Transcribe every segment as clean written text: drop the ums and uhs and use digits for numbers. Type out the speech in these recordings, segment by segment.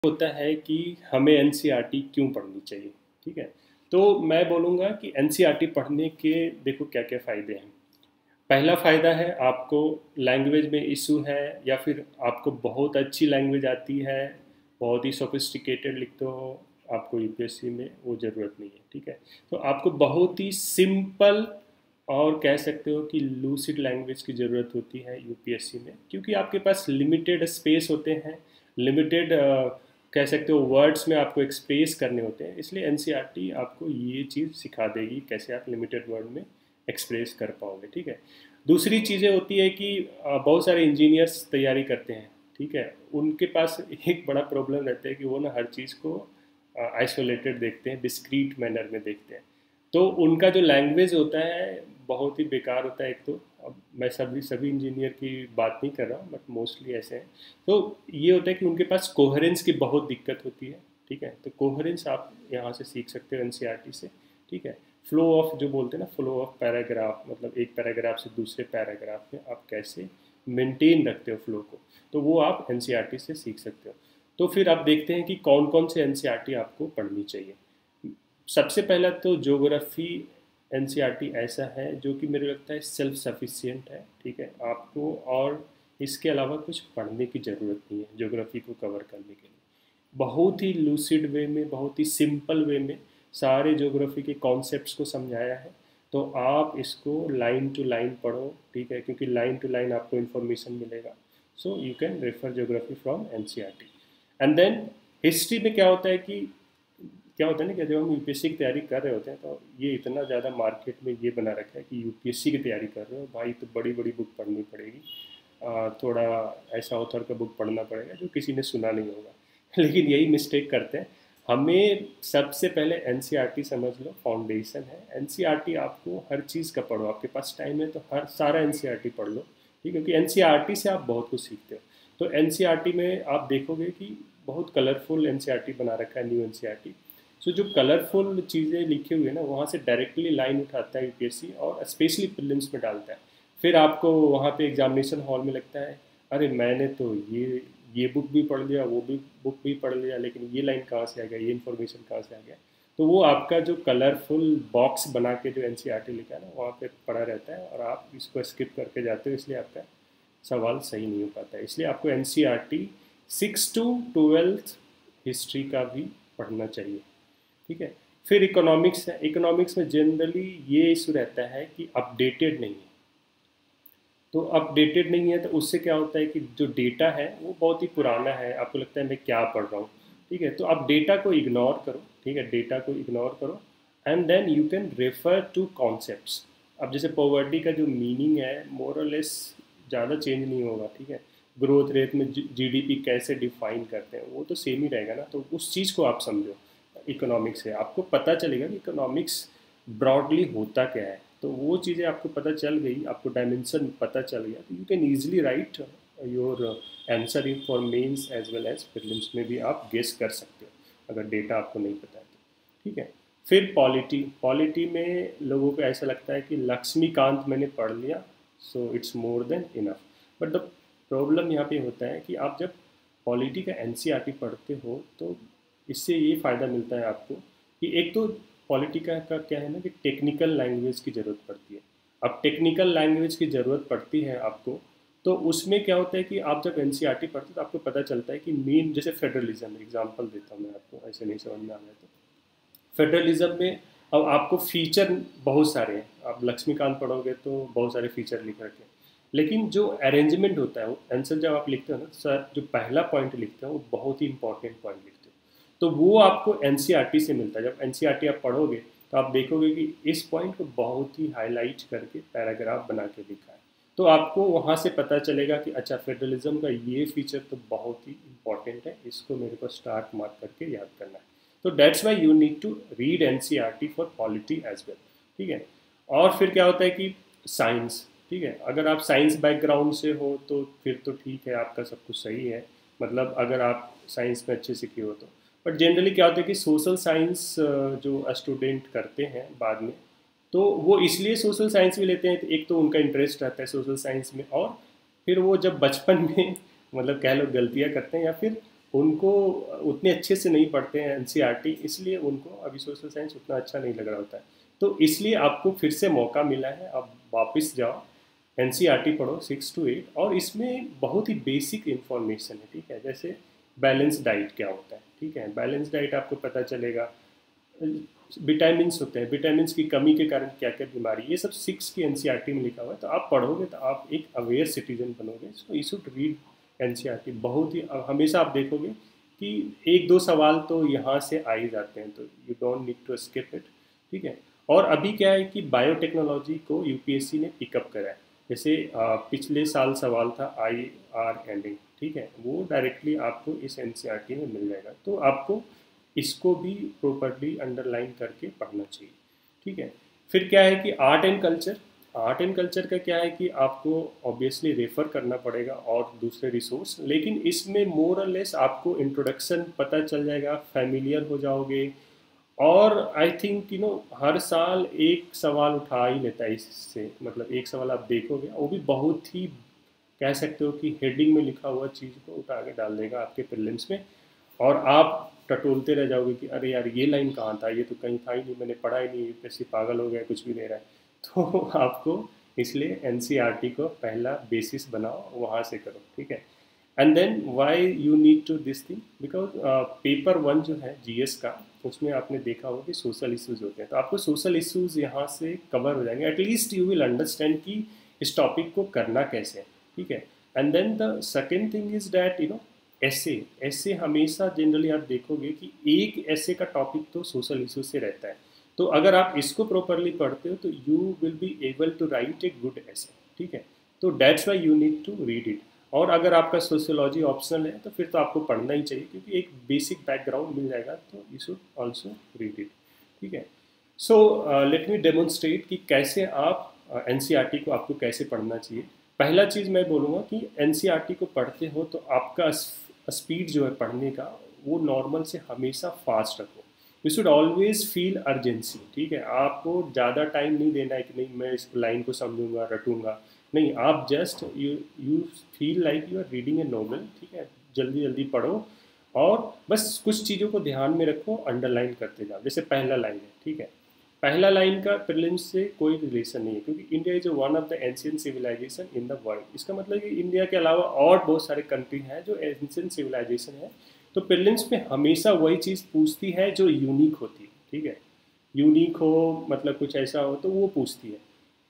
होता है कि हमें एनसीईआरटी क्यों पढ़नी चाहिए। ठीक है, तो मैं बोलूँगा कि एनसीईआरटी पढ़ने के देखो क्या क्या फ़ायदे हैं। पहला फ़ायदा है आपको लैंग्वेज में इशू है या फिर आपको बहुत अच्छी लैंग्वेज आती है, बहुत ही सोफिस्टिकेटेड लिखते हो, आपको यूपीएससी में वो ज़रूरत नहीं है। ठीक है, तो आपको बहुत ही सिंपल और कह सकते हो कि लूसिड लैंग्वेज की ज़रूरत होती है यूपीएससी में, क्योंकि आपके पास लिमिटेड स्पेस होते हैं, लिमिटेड कह सकते हो वर्ड्स में आपको एक्सप्रेस करने होते हैं। इसलिए एनसीईआरटी आपको ये चीज़ सिखा देगी कैसे आप लिमिटेड वर्ड में एक्सप्रेस कर पाओगे। ठीक है, दूसरी चीज़ें होती है कि बहुत सारे इंजीनियर्स तैयारी करते हैं। ठीक है, उनके पास एक बड़ा प्रॉब्लम रहता है कि वो ना हर चीज़ को आइसोलेटेड देखते हैं, डिस्क्रीट मैनर में देखते हैं। तो उनका जो लैंग्वेज होता है बहुत ही बेकार होता है। एक तो अब मैं सभी सभी इंजीनियर की बात नहीं कर रहा हूँ, बट मोस्टली ऐसे हैं। तो ये होता है कि उनके पास कोहेरेंस की बहुत दिक्कत होती है। ठीक है, तो कोहेरेंस आप यहाँ से सीख सकते हो एनसीईआरटी से। ठीक है, फ्लो ऑफ जो बोलते हैं ना, फ्लो ऑफ पैराग्राफ, मतलब एक पैराग्राफ से दूसरे पैराग्राफ में आप कैसे मेंटेन रखते हो फ्लो को, तो वो आप एनसीईआरटी से सीख सकते हो। तो फिर आप देखते हैं कि कौन कौन से एनसीईआरटी आपको पढ़नी चाहिए। सबसे पहला तो ज्योग्राफी एनसीईआरटी ऐसा है जो कि मेरे लगता है सेल्फ सफिशिएंट है। ठीक है, आपको और इसके अलावा कुछ पढ़ने की ज़रूरत नहीं है ज्योग्राफी को कवर करने के लिए। बहुत ही लूसिड वे में, बहुत ही सिंपल वे में सारे ज्योग्राफी के कॉन्सेप्ट्स को समझाया है। तो आप इसको लाइन टू लाइन पढ़ो। ठीक है, क्योंकि लाइन टू लाइन आपको इन्फॉर्मेशन मिलेगा। So you can refer geography from NCERT. And then history में क्या होता है कि क्या होता है ना कि जब हम यूपीएससी की तैयारी कर रहे होते हैं तो ये इतना ज़्यादा मार्केट में ये बना रखा है कि यूपीएससी की तैयारी कर रहे हो भाई तो बड़ी बड़ी बुक पढ़नी पड़ेगी, थोड़ा ऐसा ऑथर का बुक पढ़ना पड़ेगा जो किसी ने सुना नहीं होगा। लेकिन यही मिस्टेक करते हैं। हमें सबसे पहले एनसीईआरटी समझ लो, फाउंडेशन है। एनसीईआरटी आपको हर चीज़ का पढ़ो, आपके पास टाइम है तो हर सारा एनसीईआरटी पढ़ लो। ठीक है, क्योंकि एनसीईआरटी से आप बहुत कुछ सीखते हो। तो एनसीईआरटी में आप देखोगे कि बहुत कलरफुल एनसीईआरटी बना रखा है, न्यू एनसीईआरटी। सो जो कलरफुल चीज़ें लिखी हुई है ना, वहाँ से डायरेक्टली लाइन उठाता है यूपीएससी और स्पेशली प्रीलिम्स में डालता है। फिर आपको वहाँ पे एग्जामिनेशन हॉल में लगता है अरे मैंने तो ये बुक भी पढ़ लिया, वो भी बुक भी पढ़ लिया, लेकिन ये लाइन कहाँ से आ गया, ये इन्फॉर्मेशन कहाँ से आ गया। तो वो आपका जो कलरफुल बॉक्स बना के जो एनसीईआरटी लिखा है ना, वहाँ पे पड़ा रहता है और आप इसको स्किप करके जाते हो, इसलिए आपका सवाल सही नहीं हो पाता है। इसलिए आपको एनसीईआरटी 6 to 12 हिस्ट्री का भी पढ़ना चाहिए। ठीक है, फिर इकोनॉमिक्स है। इकोनॉमिक्स में जनरली ये इशू रहता है कि अपडेटेड नहीं है। तो अपडेटेड नहीं है तो उससे क्या होता है कि जो डेटा है वो बहुत ही पुराना है, आपको लगता है मैं क्या पढ़ रहा हूँ। ठीक है, तो आप डेटा को इग्नोर करो। ठीक है, डेटा को इग्नोर करो and then you can refer to concepts. अब जैसे पॉवर्टी का जो मीनिंग है मोर और लेस ज़्यादा चेंज नहीं होगा। ठीक है, ग्रोथ रेट में जीडीपी कैसे डिफाइन करते हैं वो तो सेम ही रहेगा ना, तो उस चीज़ को आप समझो। इकोनॉमिक्स है, आपको पता चलेगा कि इकोनॉमिक्स ब्रॉडली होता क्या है। तो वो चीज़ें आपको पता चल गई, आपको डायमेंशन पता चल गया, तो you can easily write your answer in for mains as well as prelims में भी आप गेस कर सकते हो अगर डेटा आपको नहीं पता है तो। ठीक है, फिर पॉलिटी। पॉलिटी में लोगों को ऐसा लगता है कि लक्ष्मीकांत मैंने पढ़ लिया so it's more than enough. But the problem यहाँ पे होता है कि आप जब पॉलिटी का एनसीईआरटी पढ़ते हो तो इससे ये फ़ायदा मिलता है आपको कि एक तो पॉलिटी का क्या है ना कि टेक्निकल लैंग्वेज की ज़रूरत पड़ती है। अब टेक्निकल लैंग्वेज की ज़रूरत पड़ती है आपको, तो उसमें क्या होता है कि आप जब एनसीईआरटी पढ़ते हो तो आपको पता चलता है कि मेन, जैसे फेडरलिज्म एग्जांपल देता हूँ मैं आपको, ऐसे नहीं समझ में आ रहा है तो फेडरलिज्म में अब आपको फीचर बहुत सारे हैं। आप लक्ष्मीकांत पढ़ोगे तो बहुत सारे फीचर लिख रखे हैं, लेकिन जो अरेंजमेंट होता है वो आंसर जब आप लिखते हो ना सर, जो पहला पॉइंट लिखते हो वो बहुत ही इंपॉर्टेंट पॉइंट लिखते हो। तो वो आपको एनसीईआरटी से मिलता है। जब एनसीईआरटी आप पढ़ोगे तो आप देखोगे कि इस पॉइंट को बहुत ही हाईलाइट करके पैराग्राफ बना के लिखा है। तो आपको वहाँ से पता चलेगा कि अच्छा फेडरलिज्म का ये फीचर तो बहुत ही इंपॉर्टेंट है, इसको मेरे को स्टार्ट मार्क करके याद करना है। तो that's why you need to read NCERT for polity as well. ठीक है, और फिर क्या होता है कि साइंस। ठीक है, अगर आप साइंस बैकग्राउंड से हो तो फिर तो ठीक है, आपका सब कुछ सही है, मतलब अगर आप साइंस में अच्छे से किए हो तो। बट जनरली क्या होता है कि सोशल साइंस जो स्टूडेंट करते हैं बाद में, तो वो इसलिए सोशल साइंस भी लेते हैं, तो एक तो उनका इंटरेस्ट रहता है सोशल साइंस में, और फिर वो जब बचपन में मतलब कह लो गलतियाँ करते हैं या फिर उनको उतने अच्छे से नहीं पढ़ते हैं एनसीईआरटी, इसलिए उनको अभी सोशल साइंस उतना अच्छा नहीं लग रहा होता है। तो इसलिए आपको फिर से मौका मिला है, आप वापस जाओ एनसीईआरटी पढ़ो 6 to 8, और इसमें बहुत ही बेसिक इन्फॉर्मेशन है, ठीक है। जैसे बैलेंस डाइट क्या होता है, ठीक है, बैलेंस डाइट आपको पता चलेगा। विटामिन्स होते हैं, विटामिन्स की कमी के कारण क्या क्या बीमारी, ये सब 6 की एनसीईआरटी में लिखा हुआ है। तो आप पढ़ोगे तो आप एक अवेयर सिटीजन बनोगे। So you should read NCERT. बहुत ही हमेशा आप देखोगे कि 1-2 सवाल तो यहाँ से आ ही जाते हैं, तो you don't need to skip it, ठीक है। और अभी क्या है कि बायोटेक्नोलॉजी को यूपीएससी ने पिकअप करा है। जैसे पिछले साल सवाल था आईआर एंडिंग, ठीक है, वो डायरेक्टली आपको इस एनसीईआरटी में मिल जाएगा। तो आपको इसको भी प्रॉपरली अंडरलाइन करके पढ़ना चाहिए, ठीक है। फिर क्या है कि art and culture, art and culture का क्या है कि आपको ऑब्वियसली रेफर करना पड़ेगा और दूसरे रिसोर्स, लेकिन इसमें मोर और लेस आपको इंट्रोडक्शन पता चल जाएगा, फैमिलियर हो जाओगे। और आई थिंक हर साल एक सवाल उठा ही लेता है इससे, मतलब एक सवाल आप देखोगे वो भी बहुत ही, कह सकते हो कि हेडिंग में लिखा हुआ चीज़ को उठा के डाल देगा आपके प्रीलिम्स में, और आप टटोलते रह जाओगे कि अरे यार ये लाइन कहाँ था, ये तो कहीं था ही नहीं, मैंने पढ़ा ही नहीं, कैसे पागल हो गया, कुछ भी नहीं रहा है। तो आपको इसलिए एनसीईआरटी को पहला बेसिस बनाओ, वहाँ से करो, ठीक है। And then why you need to this thing, because paper 1 जो है जीएस का, उसमें आपने देखा होगा कि सोशल इश्यूज होते हैं, तो आपको सोशल इश्यूज यहाँ से कवर हो जाएंगे। एटलीस्ट यू विल अंडरस्टैंड कि इस टॉपिक को करना कैसे है, ठीक है। And then the second thing is that ऐसे ऐसे हमेशा जनरली आप देखोगे कि एक ऐसे का टॉपिक तो सोशल इशू से रहता है। तो अगर आप इसको प्रॉपरली पढ़ते हो तो you will be able to write a good essay, ठीक है। तो that's why you need to read it. और अगर आपका सोशियोलॉजी ऑप्शनल है तो फिर तो आपको पढ़ना ही चाहिए, क्योंकि एक बेसिक बैकग्राउंड मिल जाएगा, तो you should also read it, ठीक है। सो लेट मी डेमोन्स्ट्रेट कि कैसे आप एनसीईआरटी को आपको कैसे पढ़ना चाहिए। पहला चीज़ मैं बोलूँगा कि एनसीईआरटी को पढ़ते हो तो आपका स्पीड जो है पढ़ने का, वो नॉर्मल से हमेशा फास्ट रखो। You should always feel urgency, ठीक है। आपको ज़्यादा टाइम नहीं देना है कि नहीं मैं इस लाइन को समझूंगा रटूंगा, नहीं, आप just you you feel like you are reading a novel, ठीक है। जल्दी जल्दी पढ़ो और बस कुछ चीज़ों को ध्यान में रखो, अंडरलाइन करते जाओ। जैसे पहला लाइन है, ठीक है, पहला लाइन का प्रीलिम्स से कोई रिलेशन नहीं है, क्योंकि India is one of the ancient civilization in the world. इसका मतलब कि इंडिया के अलावा और बहुत सारे कंट्री हैं जो एंशियंट सिविलाइजेशन है। तो प्रीलिम्स में हमेशा वही चीज़ पूछती है जो यूनिक होती है, ठीक है। यूनिक हो मतलब कुछ ऐसा हो तो वो पूछती है।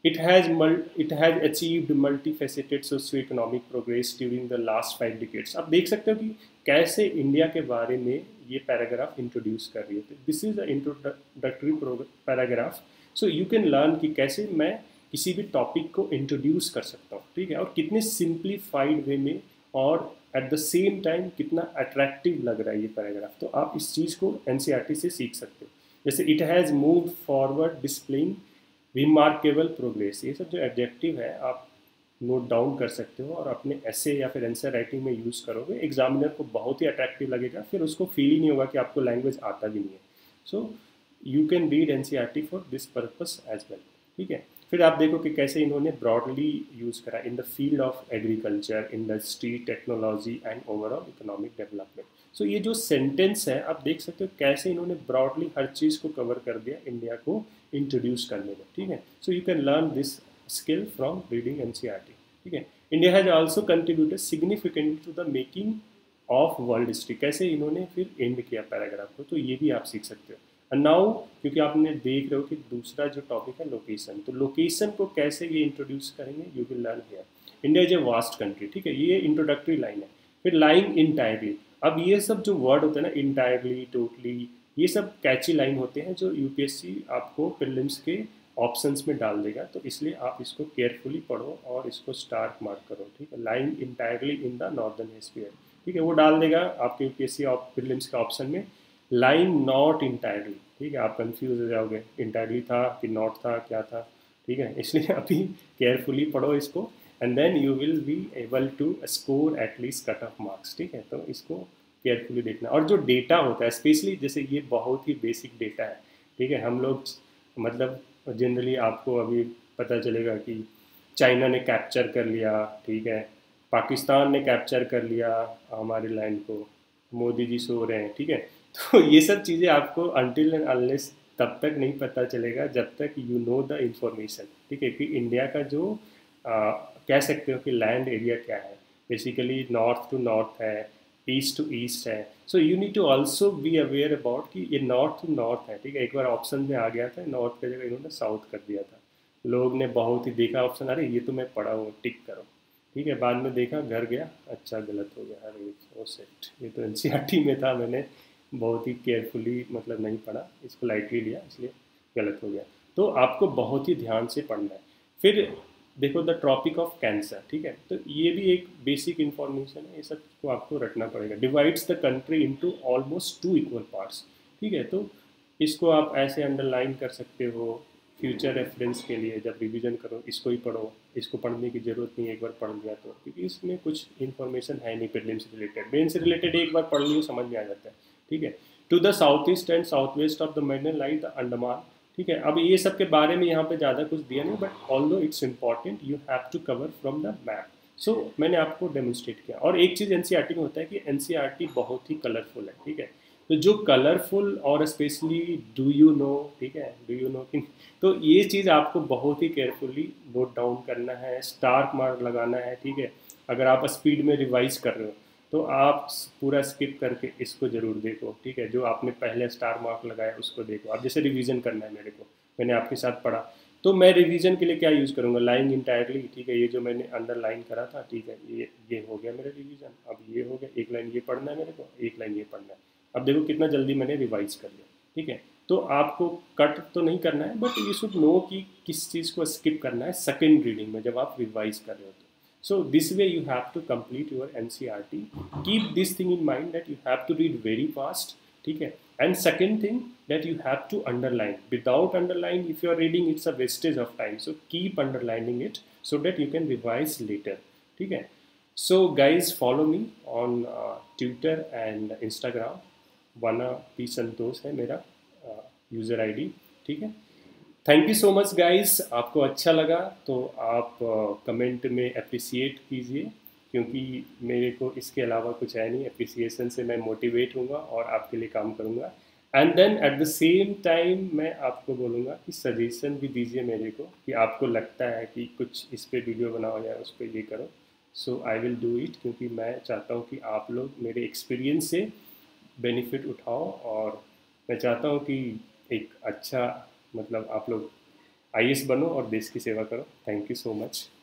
It has achieved multifaceted socio-economic progress during the last 5 decades। आप देख सकते हो कि कैसे इंडिया के बारे में ये पैराग्राफ इंट्रोड्यूस कर रही है। This is the introductory paragraph. So you can learn कि कैसे मैं किसी भी टॉपिक को इंट्रोड्यूस कर सकता हूँ, ठीक है, और कितने सिंप्लीफाइड वे में, और एट द सेम टाइम कितना अट्रैक्टिव लग रहा है ये पैराग्राफ। तो आप इस चीज़ को एनसीईआरटी से सीख सकते हो। जैसे it has moved forward displaying remarkable progress, ये सब जो एडजेक्टिव है आप नोट डाउन कर सकते हो और अपने ऐसे या फिर आंसर राइटिंग में यूज़ करोगे। एग्जामिनर को बहुत ही अट्रैक्टिव लगेगा, फिर उसको फील ही नहीं होगा कि आपको लैंग्वेज आता भी नहीं है। So you can read NCERT for this purpose as well, ठीक है। फिर आप देखो कि कैसे इन्होंने ब्रॉडली यूज़ करा in the field of agriculture, industry, technology and overall economic development. So ये जो सेंटेंस है आप देख सकते हो कैसे इन्होंने ब्रॉडली हर चीज़ को कवर कर दिया इंडिया को इंट्रोड्यूस करने में, ठीक है। So you can learn this skill from reading NCERT, ठीक है। India has also contributed significantly to the making of world history, कैसे इन्होंने फिर एंड किया पैराग्राफ को, तो ये भी आप सीख सकते हो। एंड नाउ क्योंकि आपने देख रहे हो कि दूसरा जो टॉपिक है लोकेशन, तो लोकेशन को कैसे ये इंट्रोड्यूस करेंगे, you will learn here. India is a vast country, ठीक है, ये इंट्रोडक्टरी लाइन है। फिर लाइन इंटायरली, अब ये सब जो वर्ड होते हैं ना, इंटायरली, टोटली, ये सब कैची लाइन होते हैं जो यूपीएससी आपको प्रीलिम्स के ऑप्शंस में डाल देगा। तो इसलिए आप इसको केयरफुली पढ़ो और इसको स्टार मार्क करो, ठीक है। Line entirely in the northern hemisphere, ठीक है, वो डाल देगा आपके यूपीएससी प्रीलिम्स के ऑप्शन में। लाइन नॉट इंटायरली, ठीक है, आप कंफ्यूज हो जाओगे इंटायरली था कि नॉट था क्या था, ठीक है। इसलिए अभी केयरफुली पढ़ो इसको, and then you will be able to score at least cut off marks, ठीक है। तो इसको केयरफुली देखना। और जो डेटा होता है स्पेशली, जैसे ये बहुत ही बेसिक डेटा है, ठीक है। हम लोग मतलब जनरली आपको अभी पता चलेगा कि चाइना ने कैप्चर कर लिया, ठीक है, पाकिस्तान ने कैप्चर कर लिया हमारे लैंड को, मोदी जी सो रहे हैं, ठीक है। तो ये सब चीज़ें आपको अनटिल एंड अनलेस तब तक नहीं पता चलेगा जब तक यू नो द इंफॉर्मेशन, ठीक है, कि इंडिया का जो कह सकते हो कि लैंड एरिया क्या है, बेसिकली नॉर्थ टू नॉर्थ है, ईस्ट टू ईस्ट है। So you need to also be aware about कि ये नॉर्थ टू नॉर्थ है, ठीक है। एक बार ऑप्शन में आ गया था नॉर्थ की जगह इन्होंने साउथ कर दिया था, लोग ने बहुत ही देखा ऑप्शन, अरे ये तो मैं पढ़ा हूँ टिक करो, ठीक है। बाद में देखा घर गया, अच्छा गलत हो गया, अरे ओ सेट, ये तो एनसीईआरटी में था, मैंने बहुत ही केयरफुली मतलब नहीं पढ़ा, इसको लाइटली लिया इसलिए गलत हो गया। तो आपको बहुत ही ध्यान से पढ़ना है। फिर देखो द ट्रॉपिक ऑफ कैंसर, ठीक है, तो ये भी एक बेसिक इन्फॉर्मेशन है, ये सब को आपको रखना पड़ेगा। Divides the country into almost 2 equal parts, ठीक है। तो इसको आप ऐसे अंडरलाइन कर सकते हो फ्यूचर रेफरेंस के लिए, जब रिवीजन करो इसको ही पढ़ो, इसको पढ़ने की ज़रूरत नहीं, एक बार पढ़ लिया तो, क्योंकि इसमें कुछ इन्फॉर्मेशन है नहीं प्रीलिम से रिलेटेड, मेन से रिलेटेड एक बार पढ़ लियो समझ में आ जाता है, ठीक है। To the south east and south west of the maiden lie the Andaman, ठीक है। अब ये सब के बारे में यहाँ पे ज़्यादा कुछ दिया नहीं, but although it's important you have to cover from the map. So मैंने आपको डेमोन्स्ट्रेट किया। और एक चीज़ एनसीईआरटी में होता है कि एनसीईआरटी बहुत ही कलरफुल है, ठीक है। तो जो कलरफुल और स्पेशली डू यू नो, ठीक है, डू यू नो कि, तो ये चीज़ आपको बहुत ही केयरफुली नोट डाउन करना है, स्टार मार्क लगाना है, ठीक है। अगर आप स्पीड में रिवाइज कर रहे हो तो आप पूरा स्किप करके इसको ज़रूर देखो, ठीक है। जो आपने पहले स्टार मार्क लगाया उसको देखो। अब जैसे रिवीजन करना है मेरे को, मैंने आपके साथ पढ़ा, तो मैं रिवीजन के लिए क्या यूज़ करूँगा, लाइन इंटायरली, ठीक है। ये जो मैंने अंडरलाइन करा था, ठीक है, ये हो गया मेरा रिवीजन। अब ये हो गया, एक लाइन ये पढ़ना है मेरे को, एक लाइन ये पढ़ना है। अब देखो कितना जल्दी मैंने रिवाइज कर लिया, ठीक है। तो आपको कट तो नहीं करना है, बट यू शुड नो कि किस चीज़ को स्किप करना है सेकेंड रीडिंग में जब आप रिवाइज कर रहे हो तो। So this way you have to complete your NCERT. Keep this thing in mind that you have to read very fast, ठीक है। And second thing that you have to underline. Without underline, if you are reading, it's a wastage of time. So keep underlining it so that you can revise later, ठीक है। So guys, follow me on Twitter and Instagram. वना P Santosh है मेरा user ID, ठीक है। Thank you so much guys, आपको अच्छा लगा तो आप कमेंट में अप्रिसिएट कीजिए, क्योंकि मेरे को इसके अलावा कुछ है नहीं, अप्रिसिएशन से मैं मोटिवेट होऊंगा और आपके लिए काम करूंगा। And then at the same time मैं आपको बोलूँगा कि सजेशन भी दीजिए मेरे को, कि आपको लगता है कि कुछ इस पर वीडियो बनाओ या उस पर ये करो। So I will do it, क्योंकि मैं चाहता हूँ कि आप लोग मेरे एक्सपीरियंस से बेनिफिट उठाओ, और मैं चाहता हूँ कि एक अच्छा मतलब आप लोग आईएएस बनो और देश की सेवा करो। Thank you so much.